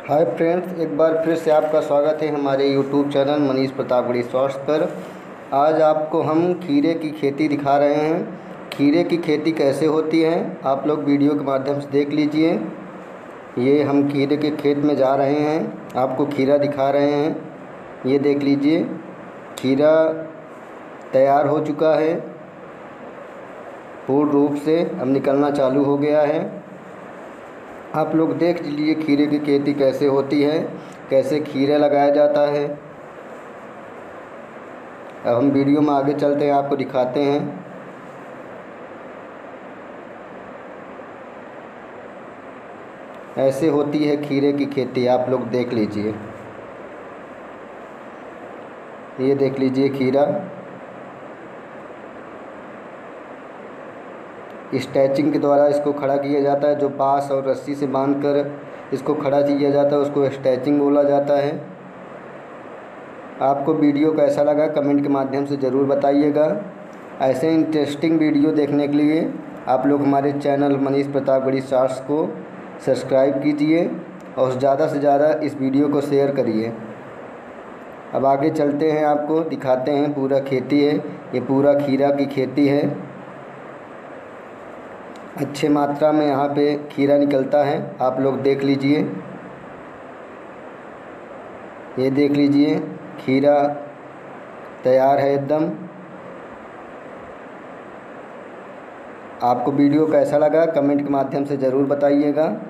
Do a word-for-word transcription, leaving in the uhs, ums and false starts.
Hi friends, एक बार फिर से आपका स्वागत है हमारे YouTube channel Manish Pratapgarhi shorts पर। आज आपको हम खीरे की खेती दिखा रहे हैं। खीरे की खेती कैसे होती है आप लोग वीडियो के माध्यम से देख लीजिए। ये हम खीरे के खेत में जा रहे हैं, आपको खीरा दिखा रहे हैं। ये देख लीजिए, खीरा तैयार हो चुका है, पूर्ण रूप से अब निकलना चालू हो गया है। आप लोग देख लीजिए खीरे की खेती कैसे होती है, कैसे खीरा लगाया जाता है। अब हम वीडियो में आगे चलते हैं, आपको दिखाते हैं। ऐसे होती है खीरे की खेती, आप लोग देख लीजिए। ये देख लीजिए खीरा स्टैचिंग के द्वारा इसको खड़ा किया जाता है। जो बांस और रस्सी से बांधकर इसको खड़ा किया जाता है उसको स्टैचिंग बोला जाता है। आपको वीडियो कैसा लगा कमेंट के माध्यम से ज़रूर बताइएगा। ऐसे इंटरेस्टिंग वीडियो देखने के लिए आप लोग हमारे चैनल मनीष प्रतापगढ़ी शॉर्ट्स को सब्सक्राइब कीजिए और ज़्यादा से ज़्यादा इस वीडियो को शेयर करिए। अब आगे चलते हैं, आपको दिखाते हैं। पूरा खेती है, ये पूरा खीरा की खेती है। अच्छे मात्रा में यहाँ पे खीरा निकलता है, आप लोग देख लीजिए। ये देख लीजिए खीरा तैयार है एकदम। आपको वीडियो कैसा लगा कमेंट के माध्यम से ज़रूर बताइएगा।